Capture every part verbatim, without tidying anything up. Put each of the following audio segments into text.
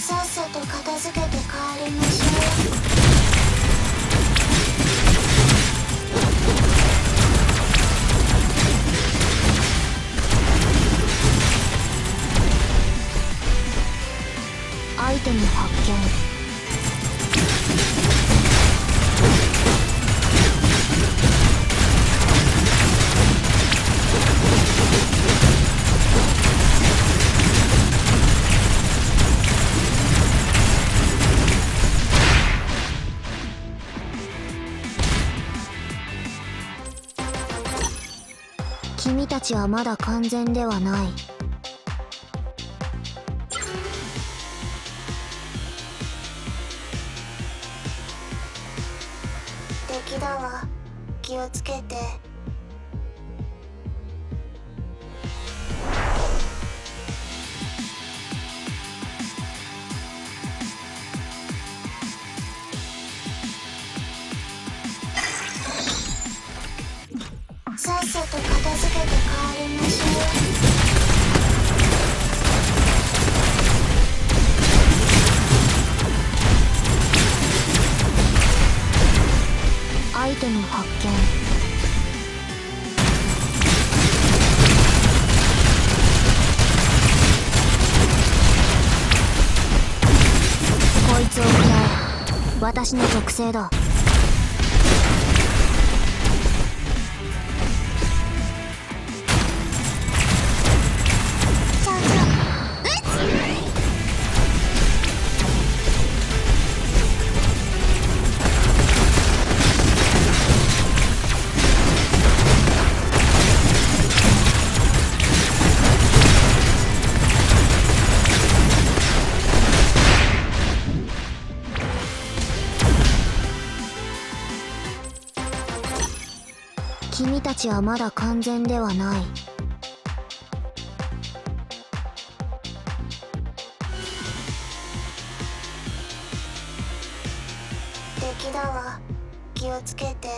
さっさと片付けて帰りましょう。アイテム発見。君たちはまだ完全ではない。敵だわ、気をつけて。さっさと片付けて帰りましょう。アイテム発見。こいつを食らえ。私の特性だ。君たちはまだ完全ではない。敵だわ、気をつけて。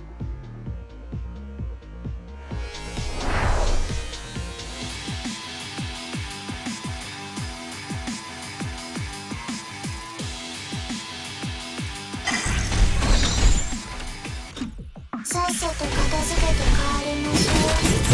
さっさと片付けて帰りましょう。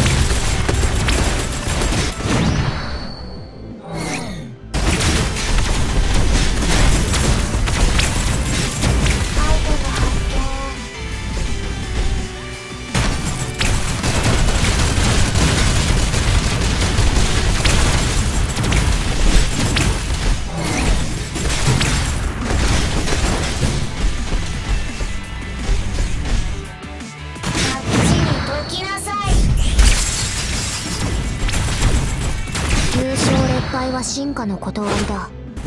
失敗は進化の断りだ。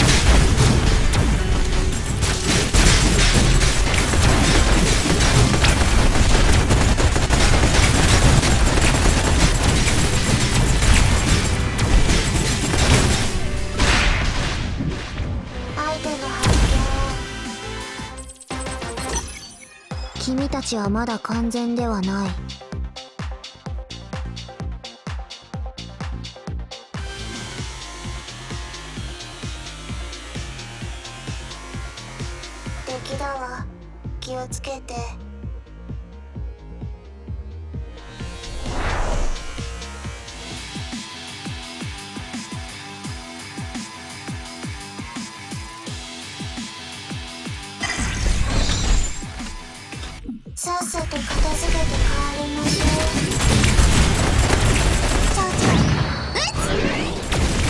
アイテム発見。君たちはまだ完全ではない。敵だわ、気をつけて。さっさと片付けて帰りましょう。そうそう、うっ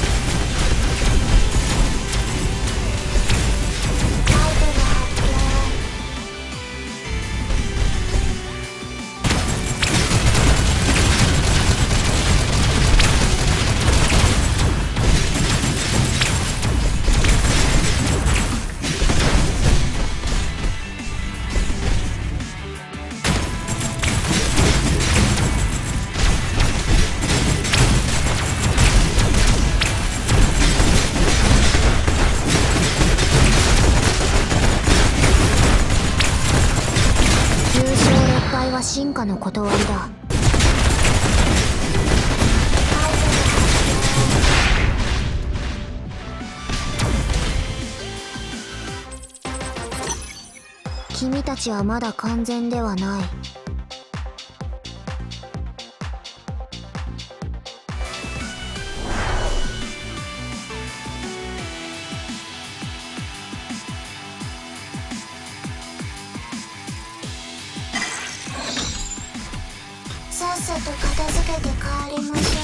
進化の断りだ。 君たちはまだ完全ではない。さっさと片付けて帰りましょう。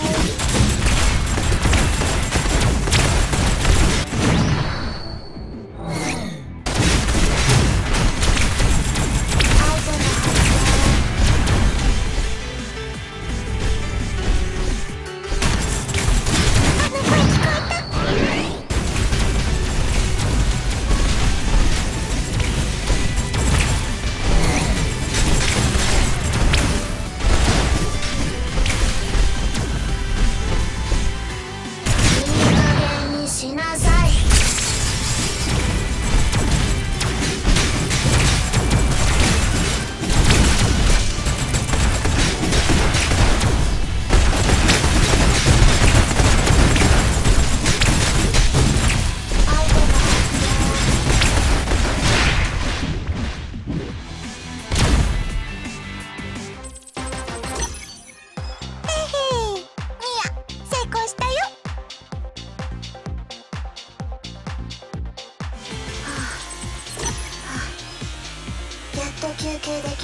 休憩できるわね。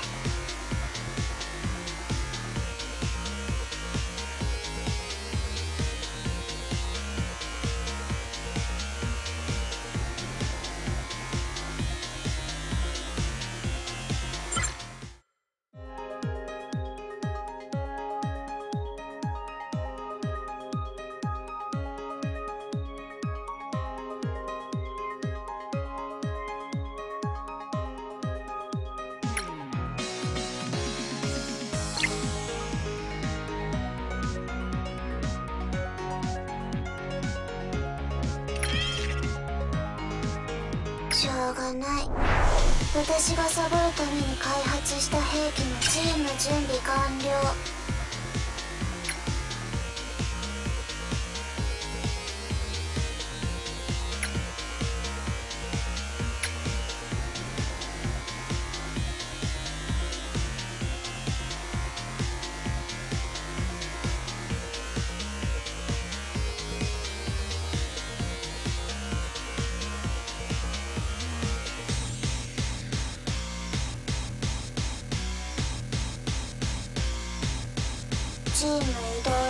しょうがない。私がサボるために開発した兵器のチーム準備完了。チーム移動中。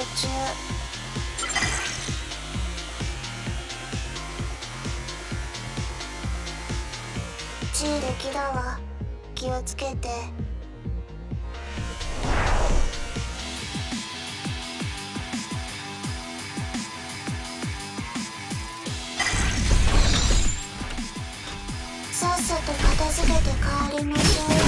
地位歴だわ。気をつけて。さっさと片付けて帰りましょう。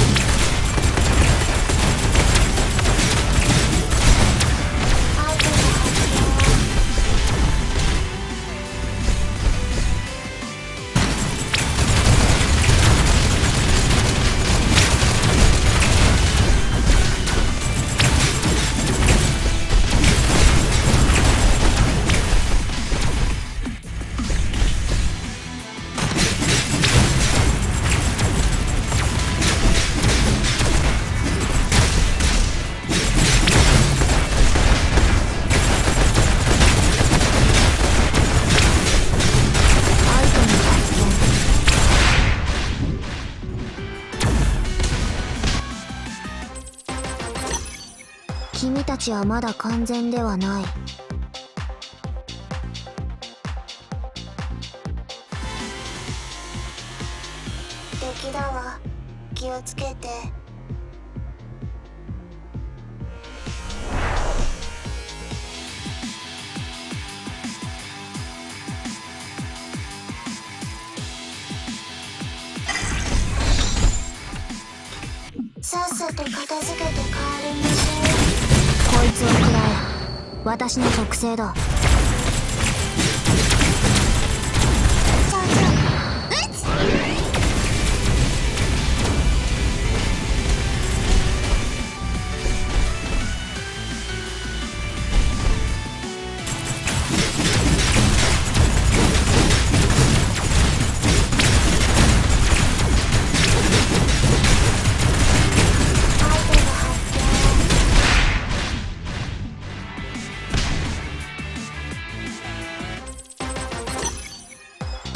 君たちはまだ完全ではない。敵だわ。気をつけて。さっさと片付けて帰りましょう。こいつを食らえ。私の特性だ。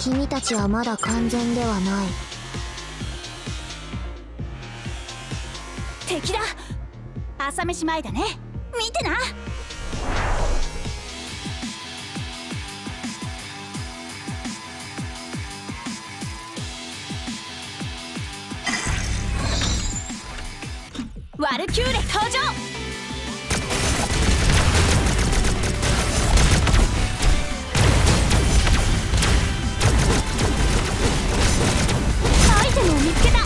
君たちはまだ完全ではない。 敵だ。朝飯前だね。見てな。ワルキューレ登場。アイテムを見つけた。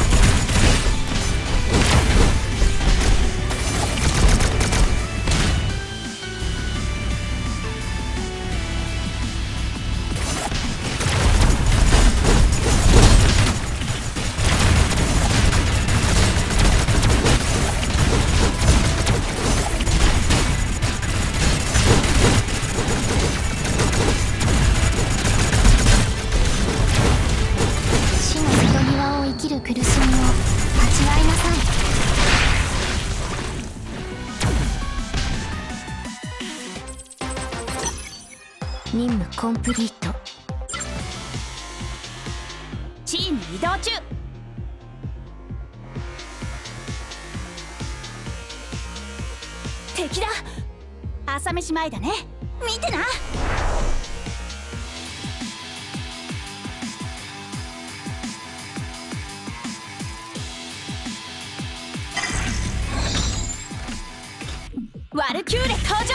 苦しみを味わいなさい。任務コンプリート。チーム移動中。敵だ。朝飯前だね。見てな。ワルキューレ登場。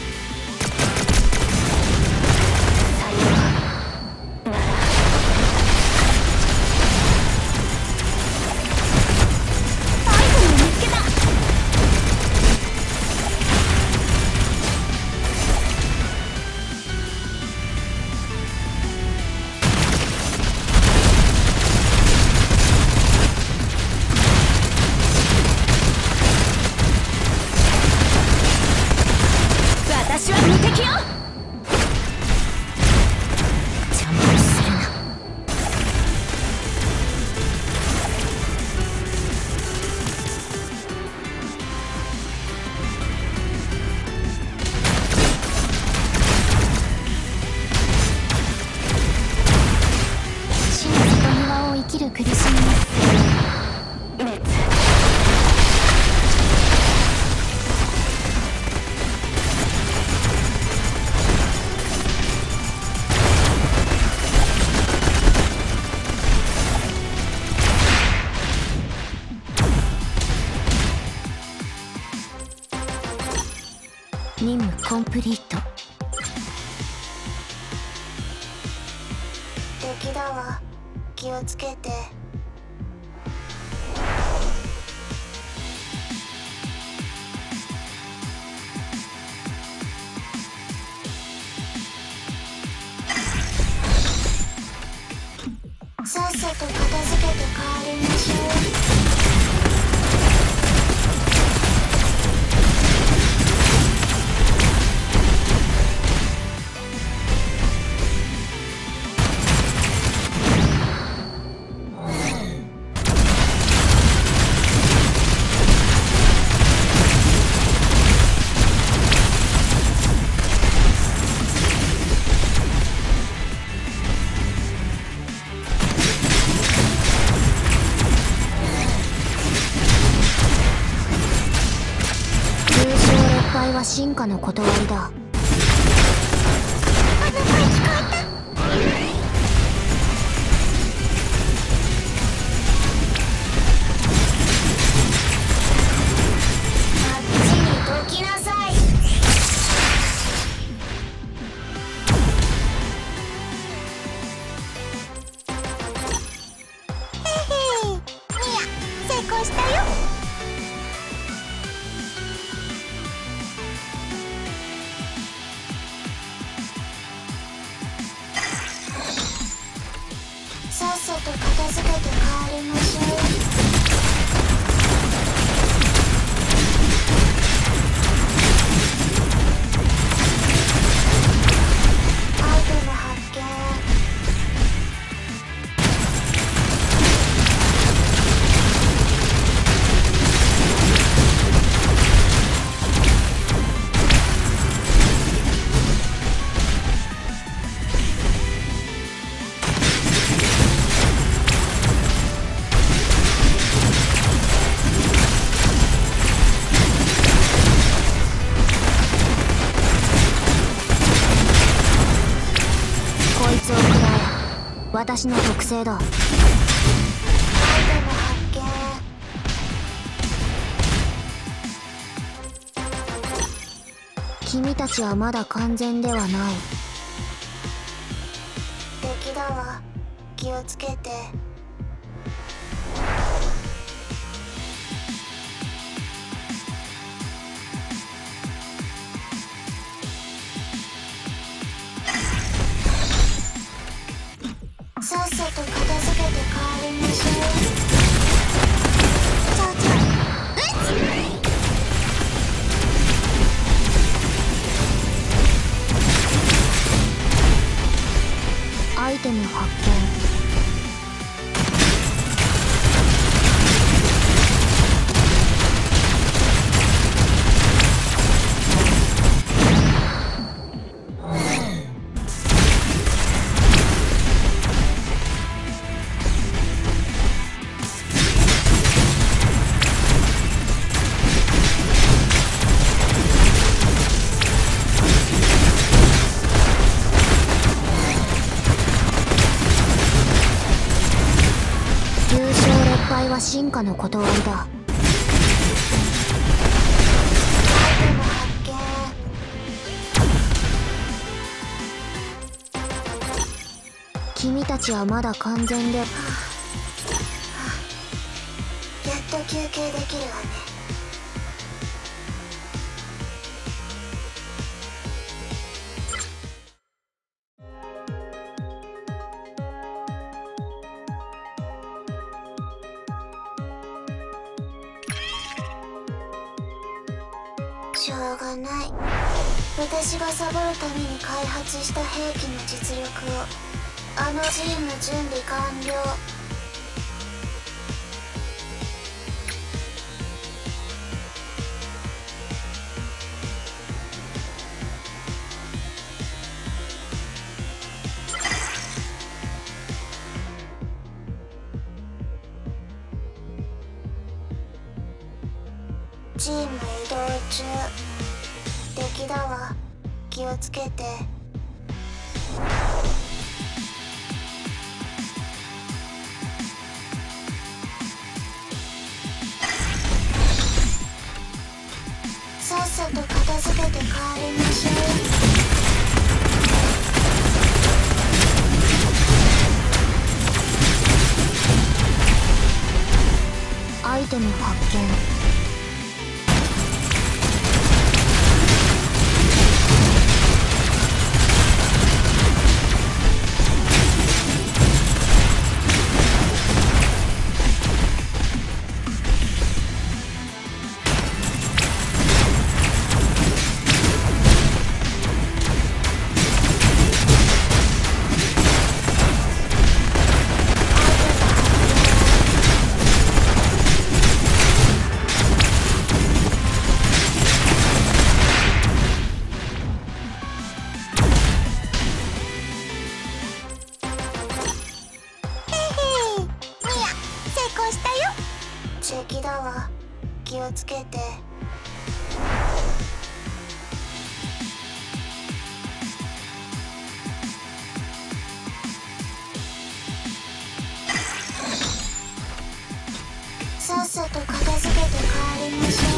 アイテムを見つけた。私は無敵よ。邪魔をするな。死の外庭を生きる苦しみに滅。任務コンプリート。 敵だわ、気をつけて。さっさと片付けて帰りましょう。進化の断りだ。あの声聞こえた。あっちにどきなさい。へへい、ミヤ成功したよ。さっさと片付けて帰りましょう。アイテム発見。 私の特性だ。 アイテム発見。 君たちはまだ完全ではない。 敵だわ、気をつけて。さっさと片付けて帰りましょう。ちょちょアイテム発見。進化の断りだ。 アイテム発見。 君たちはまだ完全で、はあはあ、やっと休憩できるわね。しょうがない。私がサボるために開発した兵器の実力をあのチーム準備完了。チーム移動中。敵だわ、気をつけて。さっさと片付けて帰りましょう。 アイテム発見。敵だわ、気をつけて。さっさと片付けて帰りましょう。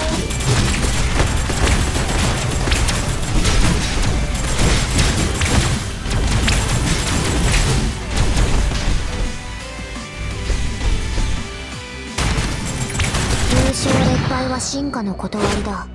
優勝劣敗は進化の断りだ。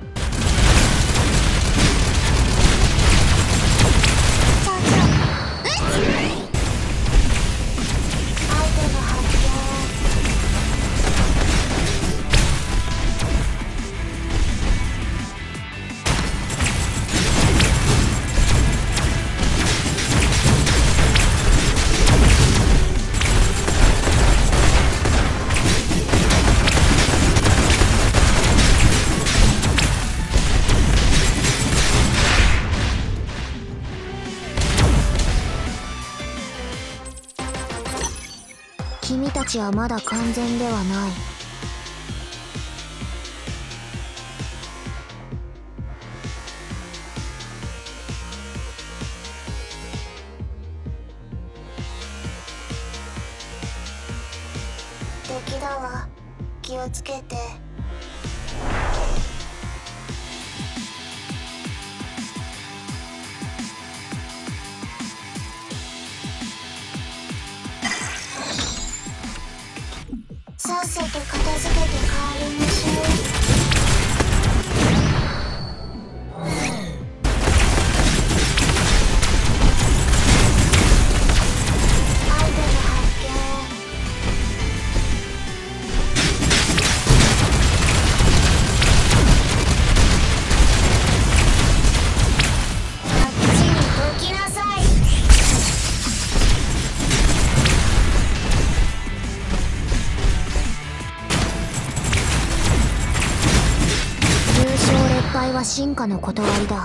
君たちはまだ完全ではない。 敵だわ、気をつけて。さっさと片付けて帰りましょう。アイテム発見。あっちにどきなさい。失敗は進化の断りだ。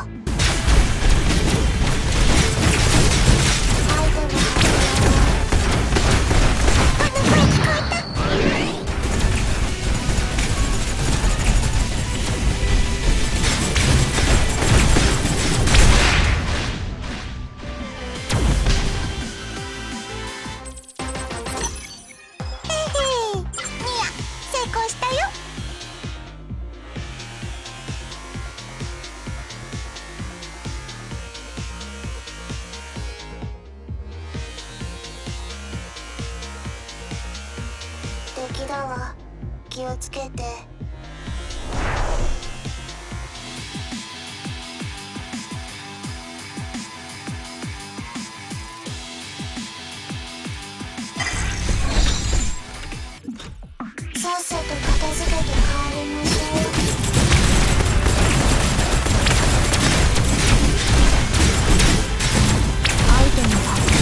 敵だわ、気をつけて。さっさと片付けて帰りましょう。アイテム発見。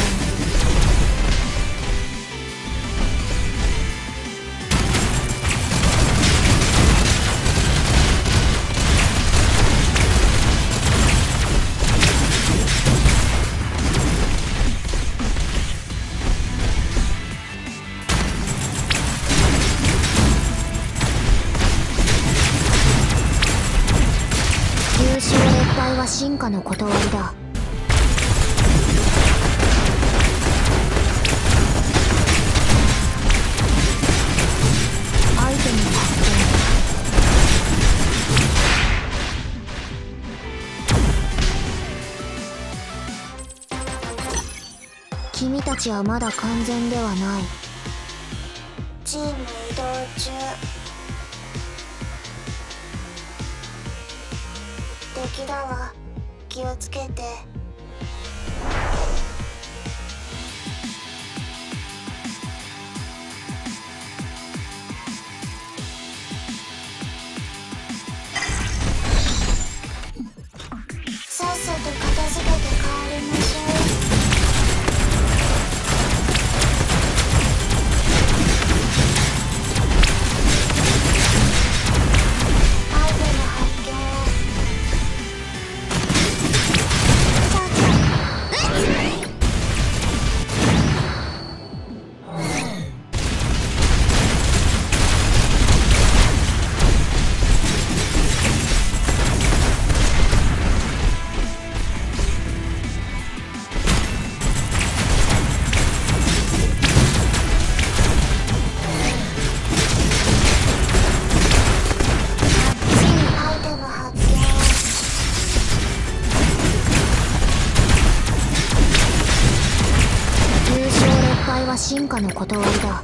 進化の断りだ。アイテム発見。君たちはまだ完全ではない。チーム移動中。敵だわ、気をつけて。さっさと片付けて帰りましょう。アイテム発見。進化の断りだ。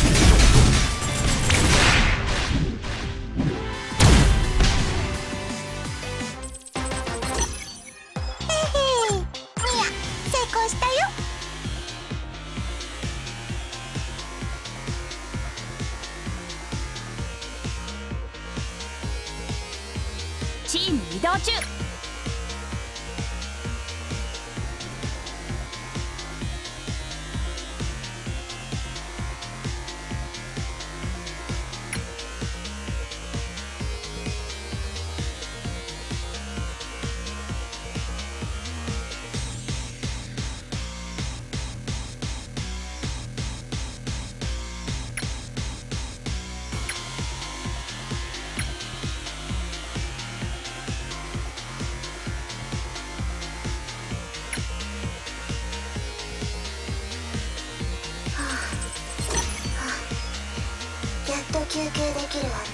チーム移動中。 休憩できるわね。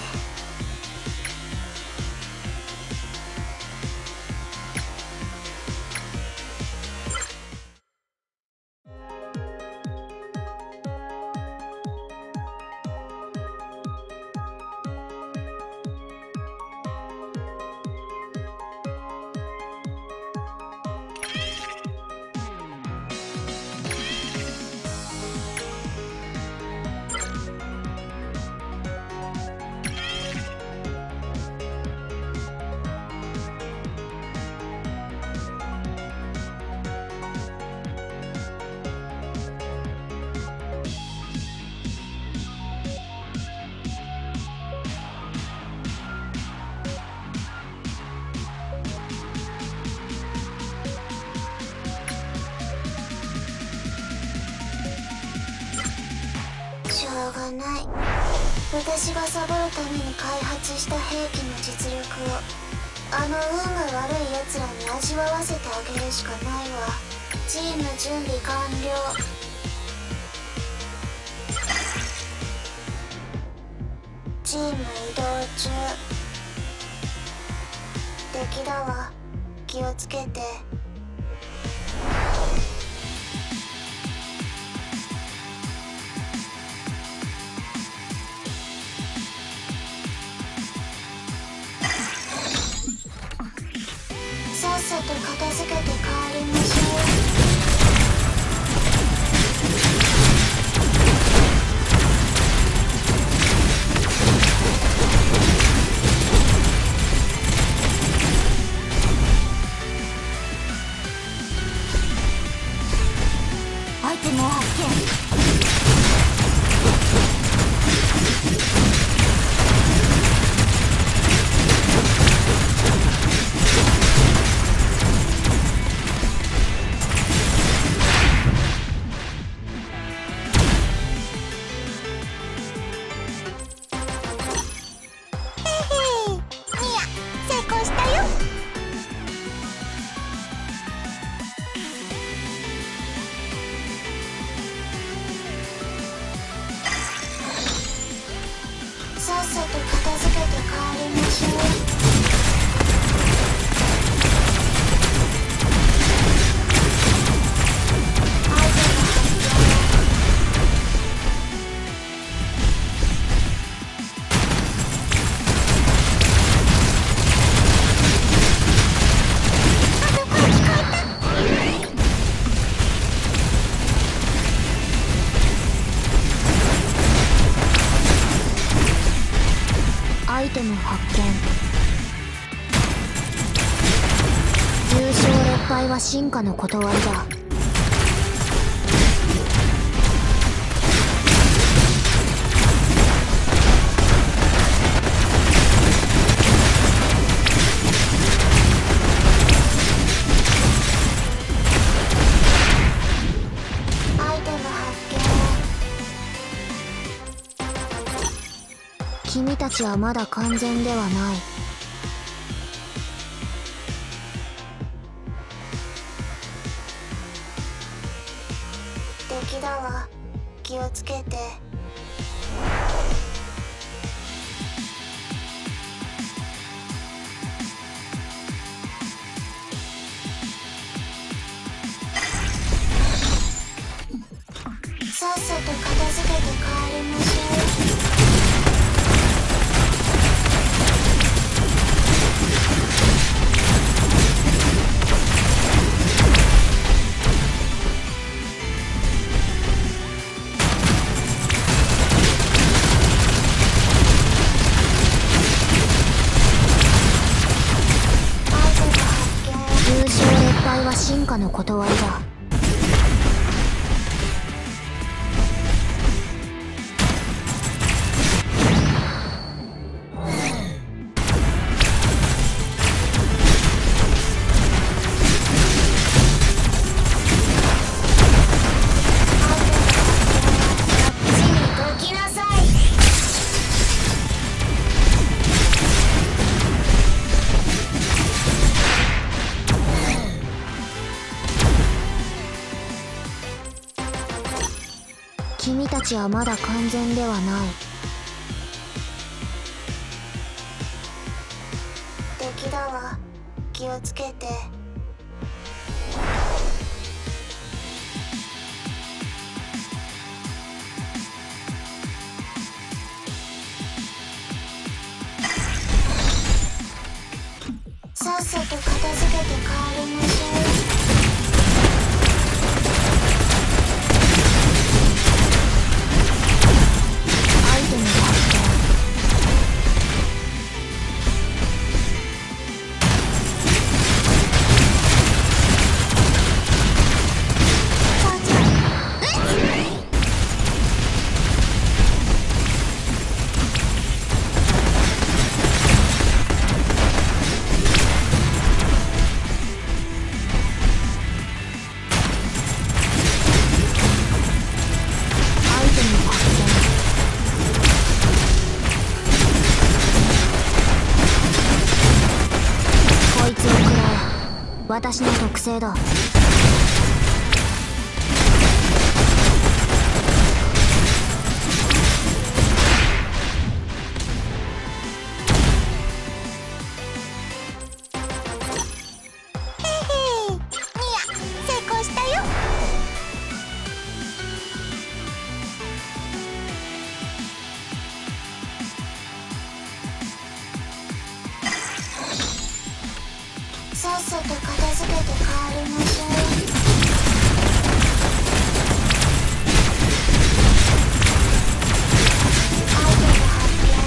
しょうがない。私がサボるために開発した兵器の実力をあの運が悪い奴らに味わわせてあげるしかないわ。チーム準備完了。チーム移動中。敵だわ、気をつけて。さっさと片付けて帰りましょう。 アイテムを発見。 さっさと片付けて帰りましょう。アイテム発アイテム発見。優勝劣敗は進化の断りだ。 アイテム発見。 君たちはまだ完全ではない。 敵だわ、気をつけて。さっさと片付けて帰りましょう。 進化の断りだ。君たちはまだ完全ではない。 をつけて。さっさと片付けて帰りましょう。 アイテム発見。私の特性だ。 さっさと片付けて帰りましょう。アイテム発見。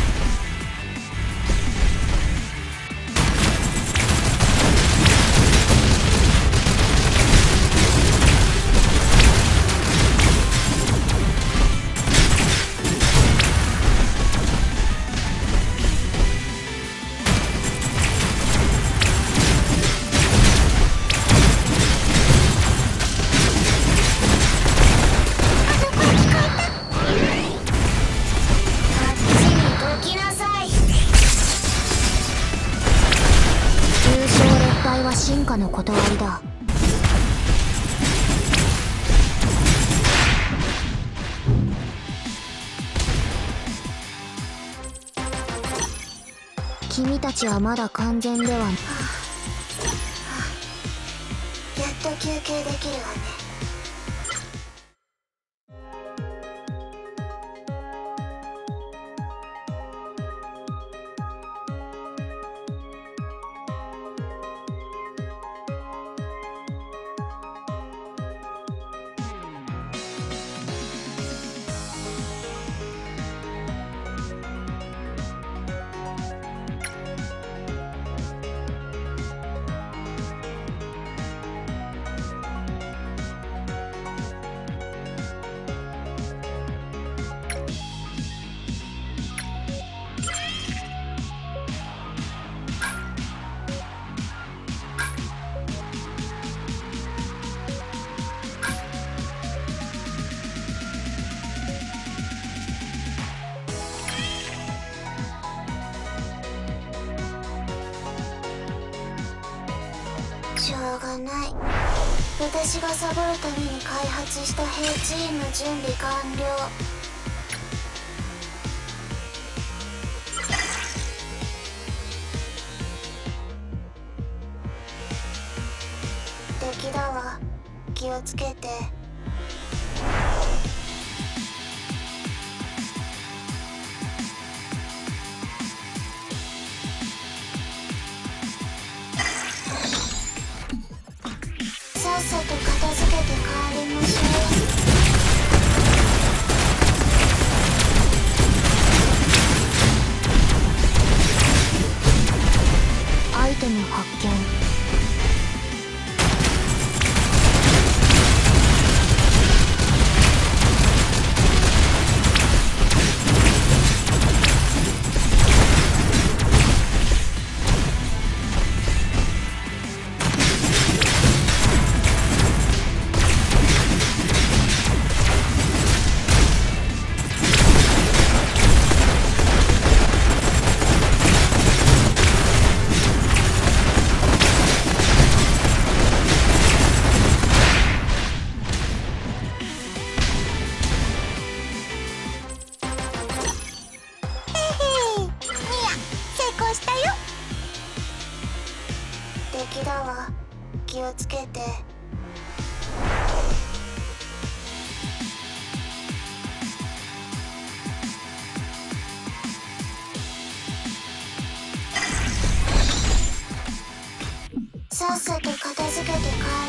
進化の断りだ。君たちはまだ完全ではない。 やっと休憩できるわね。しょうがない。私がサボるために開発した兵チーム準備完了。敵だわ、気をつけて。さっさと片付けて帰りましょう。 アイテム発見。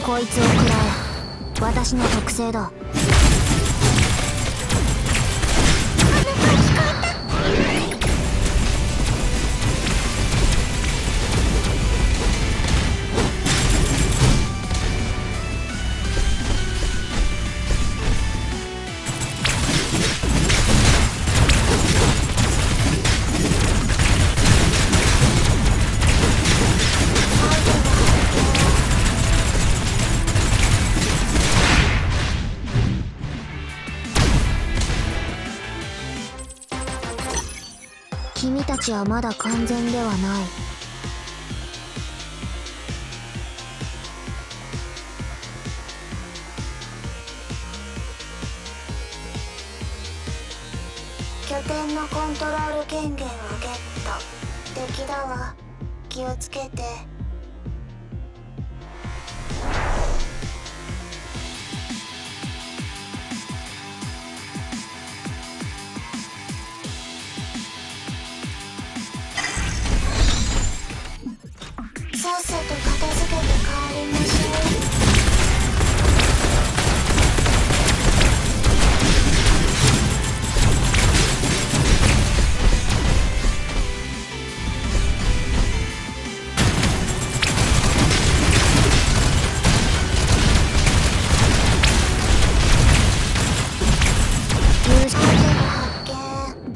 こいつを食らえ。私の特性だ。君たちはまだ完全ではない。 拠点のコントロール権限をゲット。敵だわ、気をつけて。さっさと片付けて帰りましょう。優秀な発見。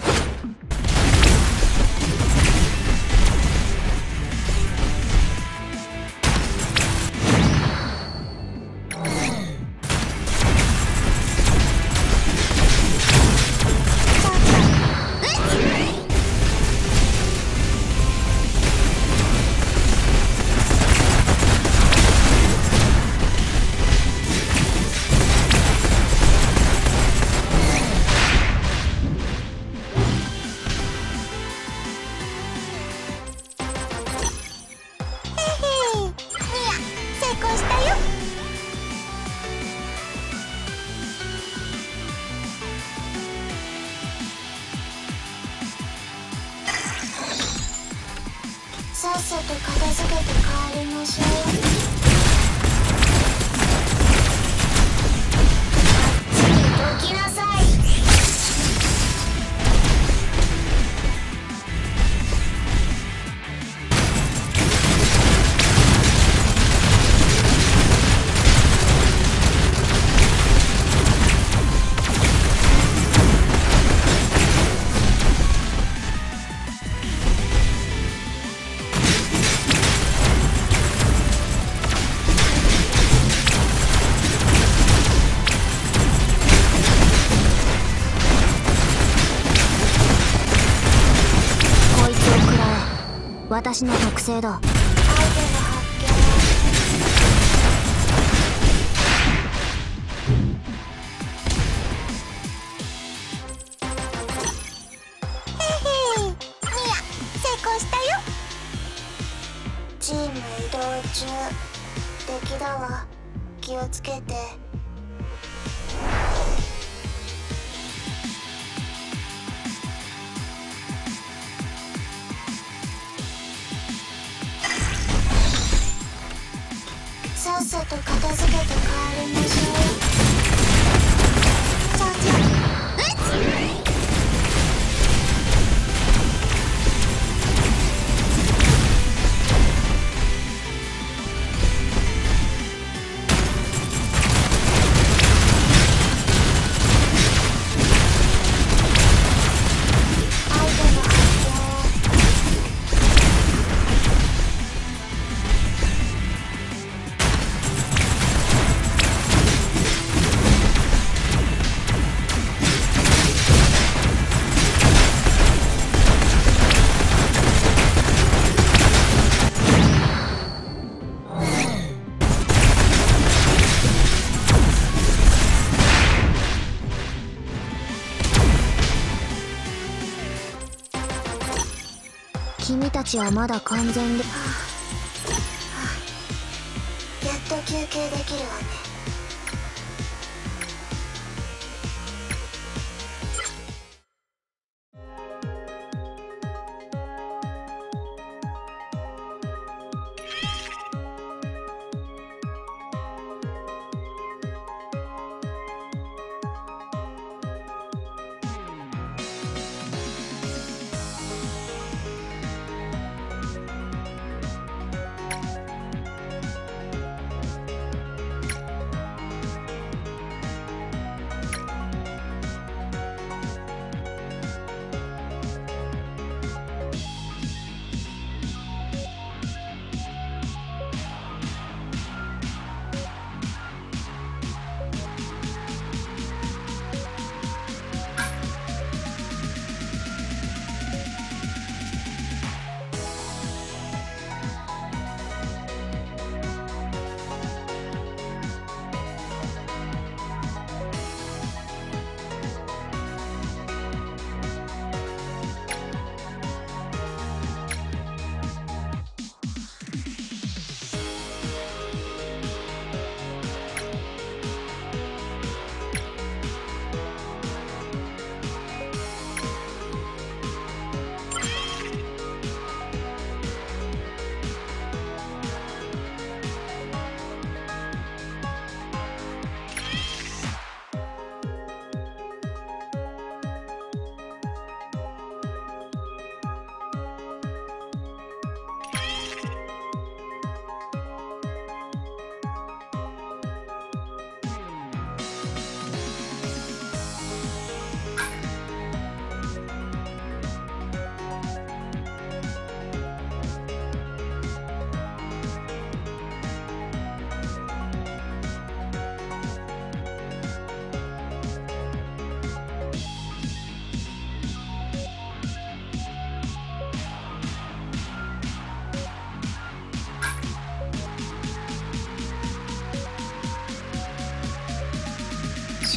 さっさと片付けて帰りましょう。あっちにどきなさい。 私の特性だ。 アイテム発見。へへい、ミア、成功したよ。チーム移動中。敵だわ、気をつけて。さっさと片付けて帰りましょう。ちょちょ、うっ！アイテム発君たちはまだ完全で。 はあはあ、やっと休憩できるわね。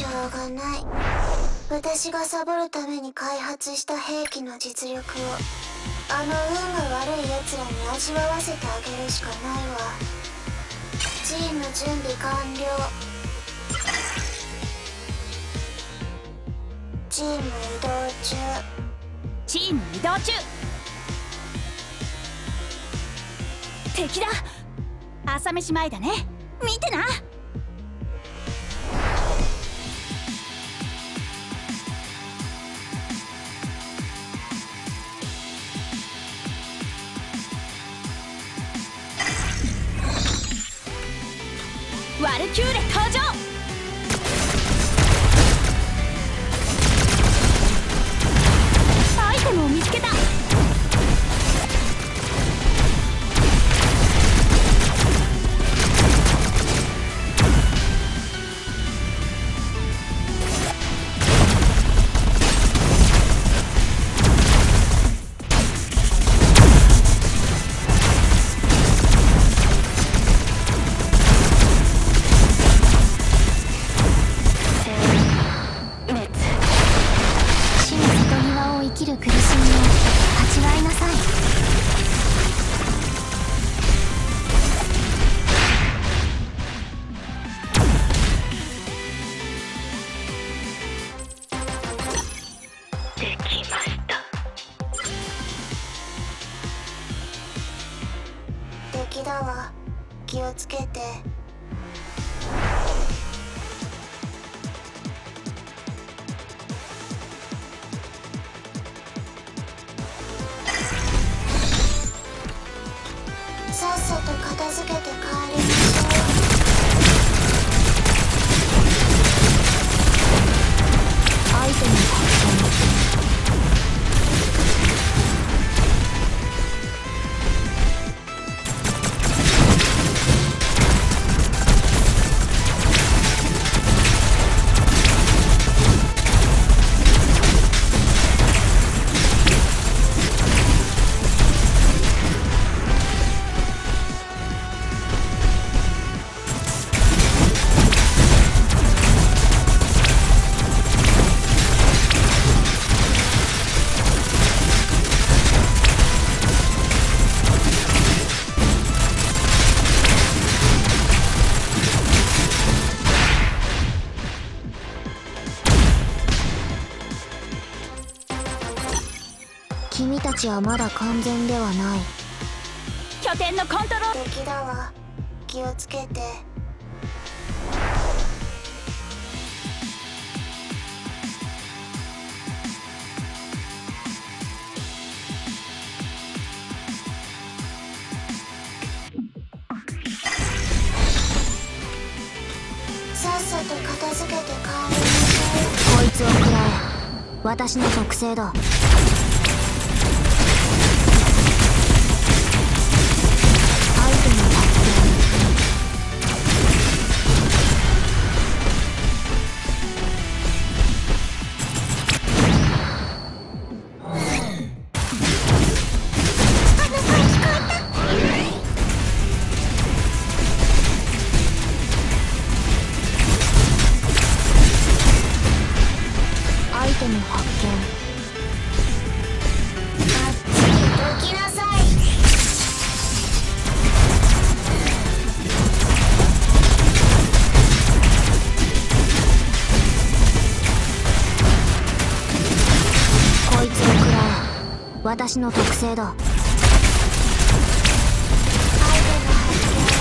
しょうがない。私がサボるために開発した兵器の実力をあの運が悪い奴らに味わわせてあげるしかないわ。チーム準備完了。チーム移動中。 チーム移動中。敵だ。朝飯前だね。見てな。ワルキューレ登場。アイテムを見つけた。 生きる苦しみを味わいなさい。 できました。 敵だわ。気をつけて。さっさと片付けて帰りましょう。 アイテム発見。君たちはまだ完全ではない。 拠点のコントロール。 敵だわ。気をつけて。さっさと片付けて帰りましょう。 こいつを食らえ。私の特性だ。アイテム発見。 あっちにどきなさい。 こいつを食らえ。私の特性だ。 アイテム発見。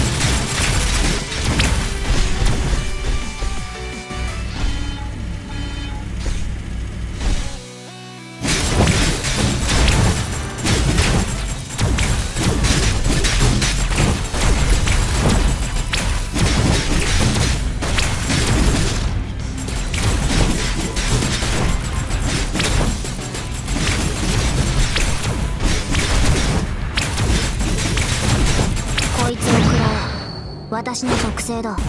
こいつを食らえ。私の特性だ。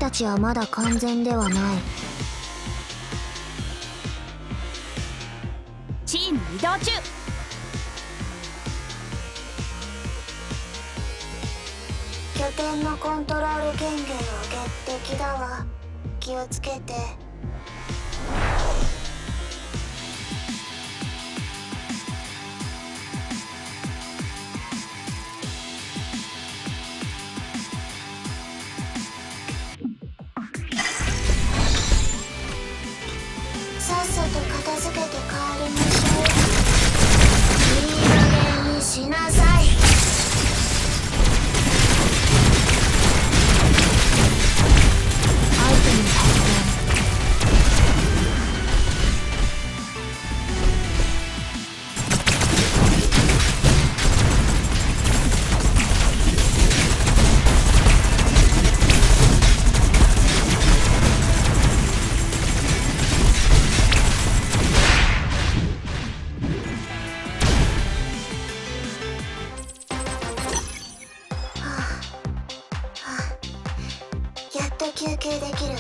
たちはまだ完全ではない。 チーム移動中。 拠点のコントロール権限を決敵だわ。気をつけて。さっさと片付けて帰りましょう。いい加減にしなさい。 アイテム発見。 やっと休憩できるわね。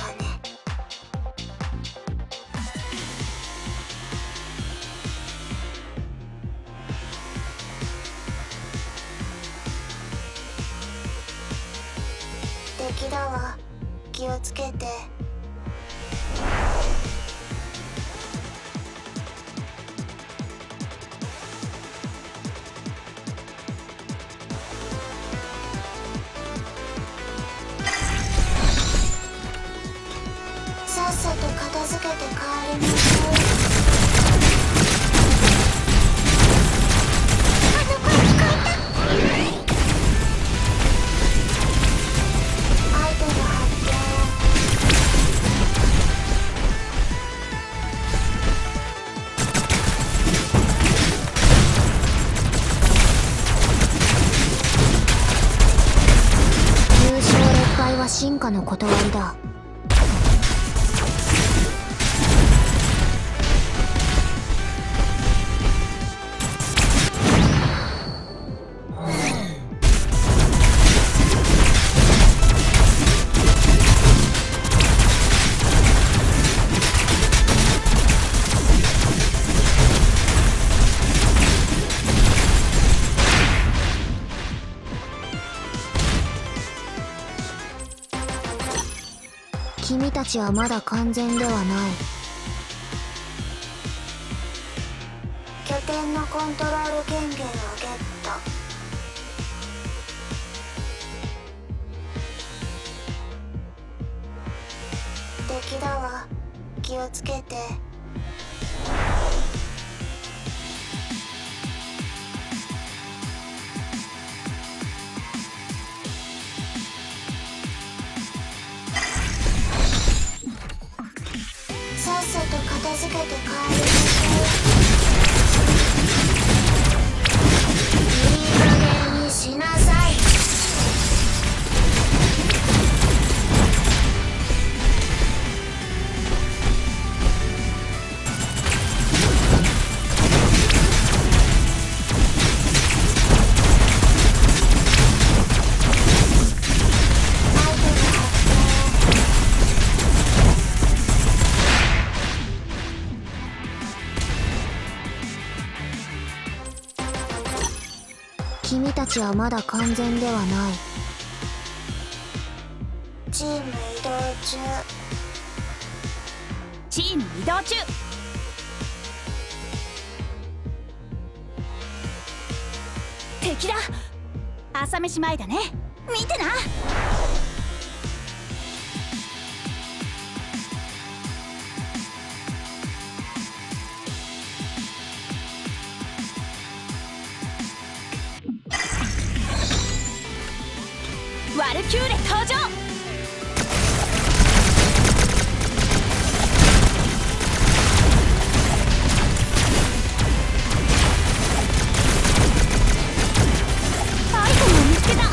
敵だわ。気をつけて。さっさと片付けて帰りましょう。あの声聞こえた。アイテム発見。 優勝劣敗は進化の断りだ。君たちはまだ完全ではない。 拠点のコントロール権限をゲット。敵だわ。気をつけて。さっさと片付けて帰りましょう。いい加減にしなさい。 君たちはまだ完全ではない。 チーム移動中。 チーム移動中。敵だ。朝飯前だね。見てな。ワルキューレ登場。アイテムを見つけた。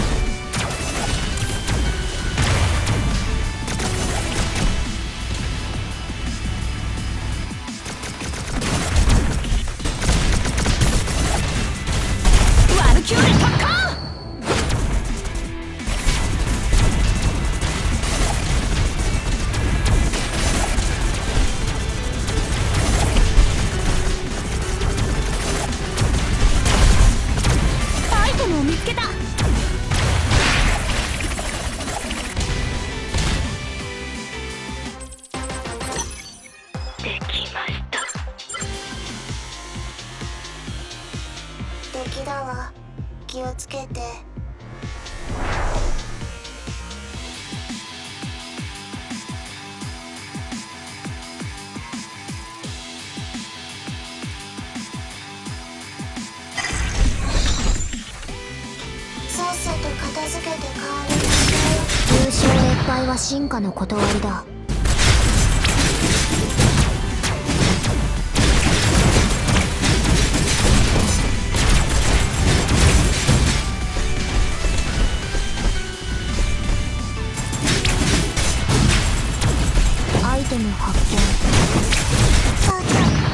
ワルキューレ特攻。 敵だわ。気をつけて。さっさと片付けて代わりにしよう。 優勝劣敗は進化の断りだ。アイテム発見。 そうちゃん、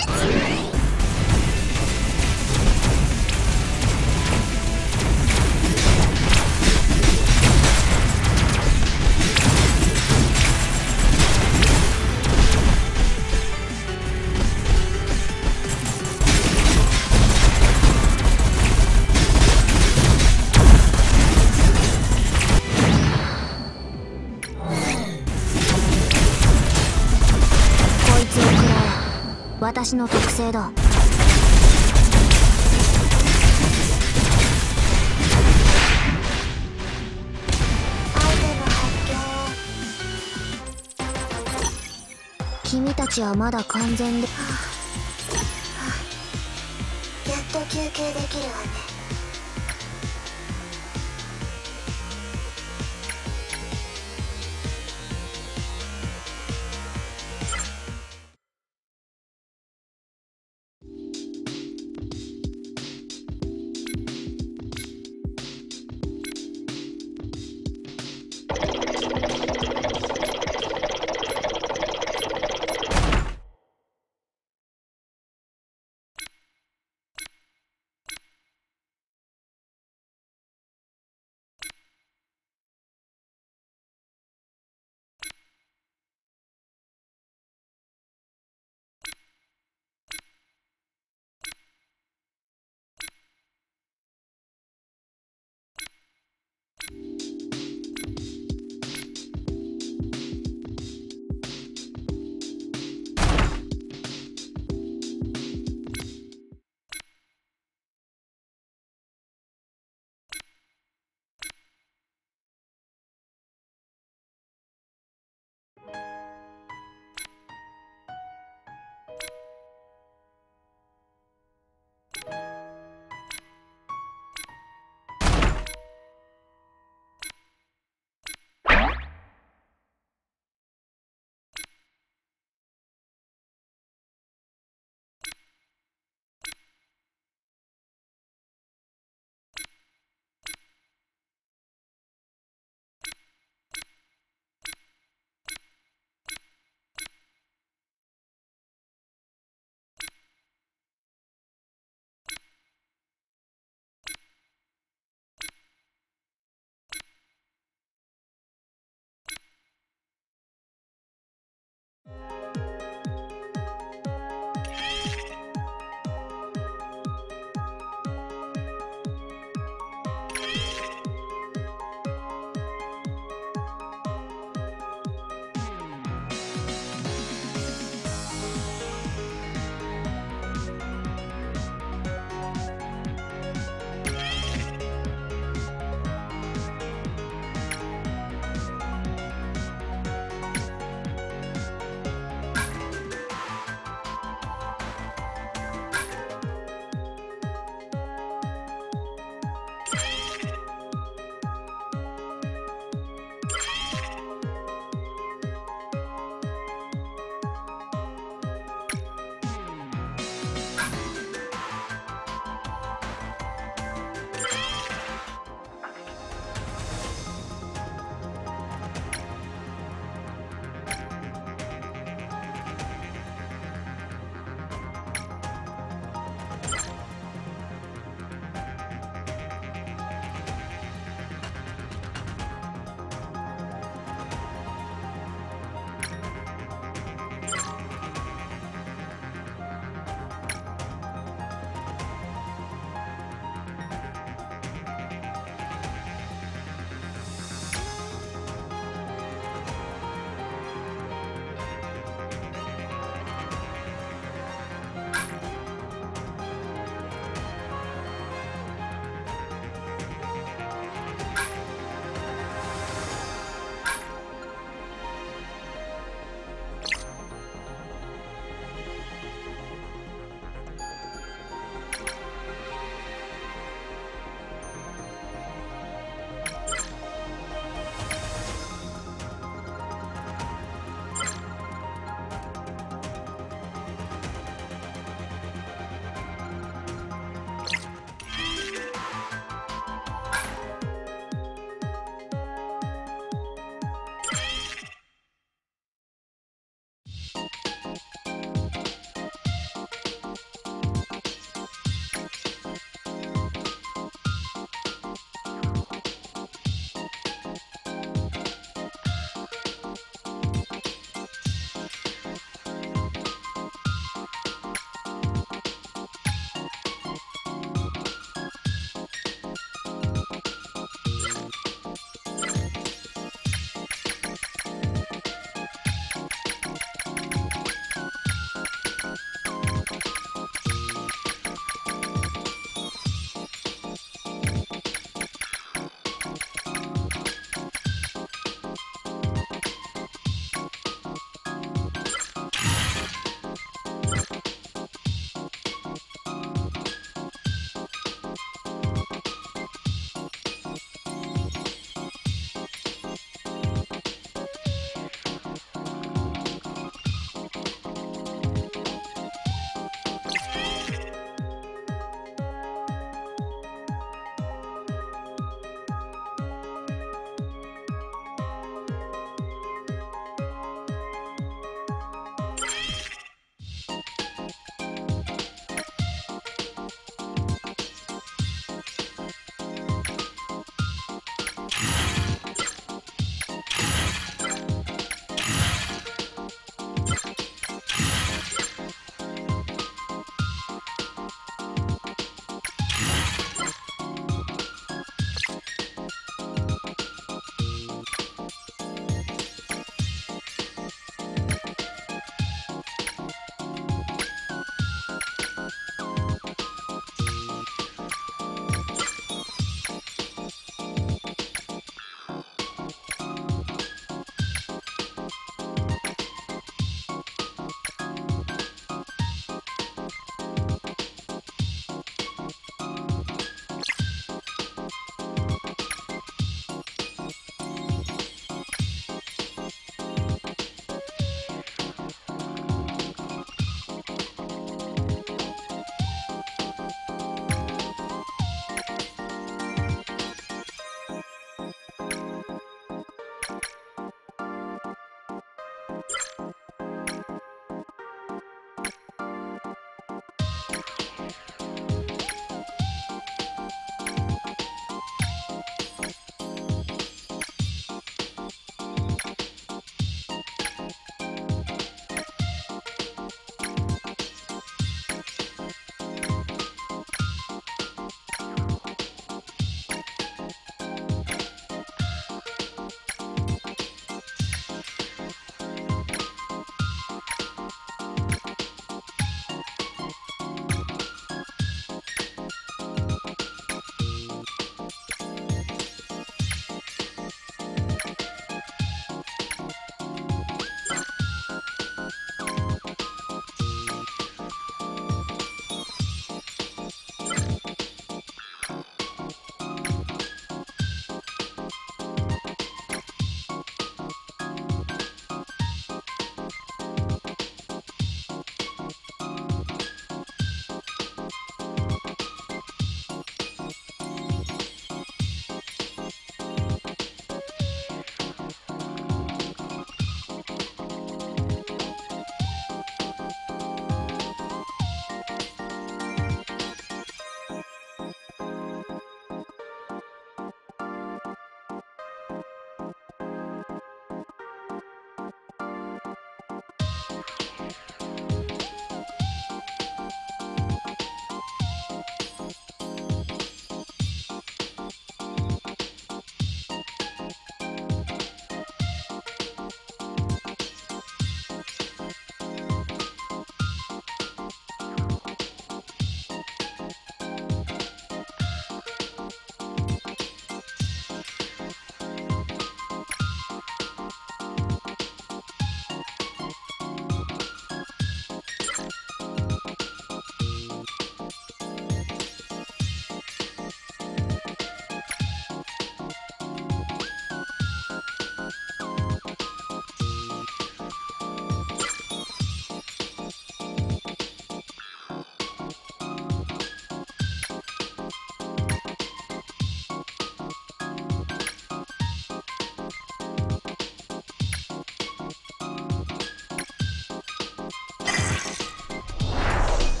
こいつを食らえ。私の特性だ。 アイテム発見。 君たちはまだ完全で。 やっと休憩できるわね。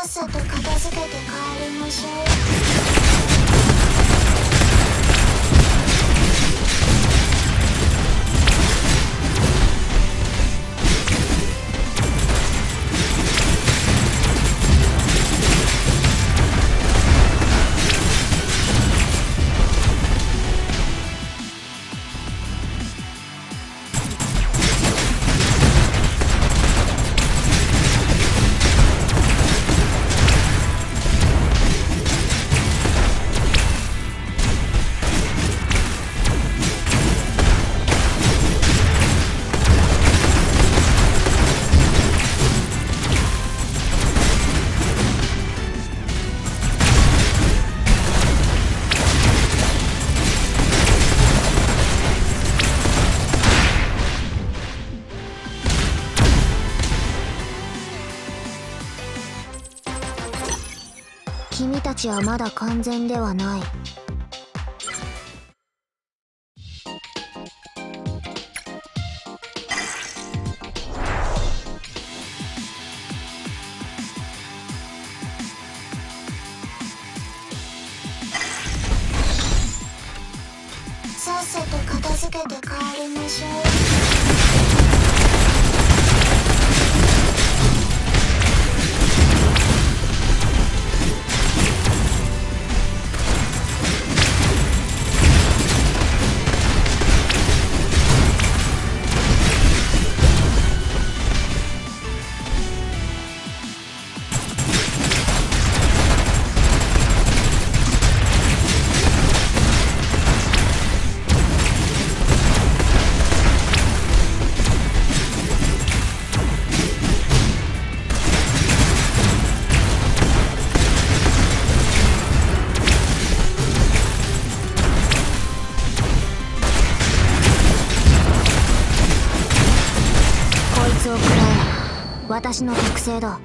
っさと片付けて帰りましょう。君たちはまだ完全ではない。さっさと片付けて帰りましょう。私の特性だ。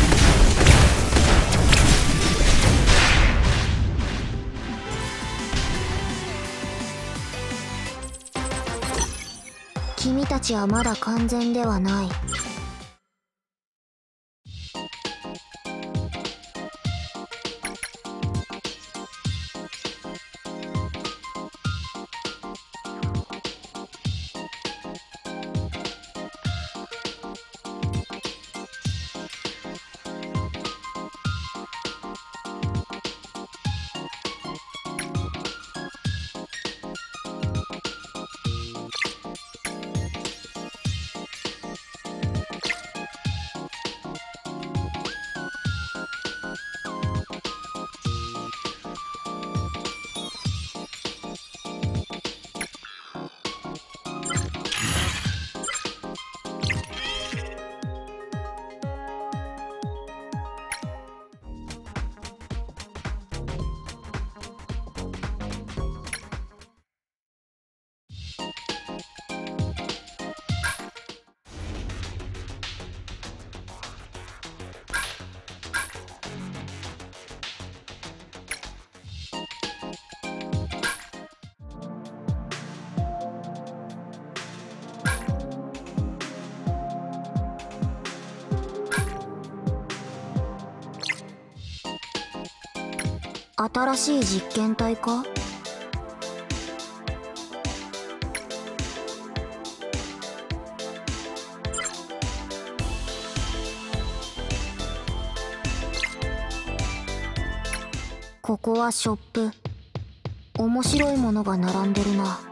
君たちはまだ完全ではない。新しい実験体か？ここはショップ。面白いものが並んでるな。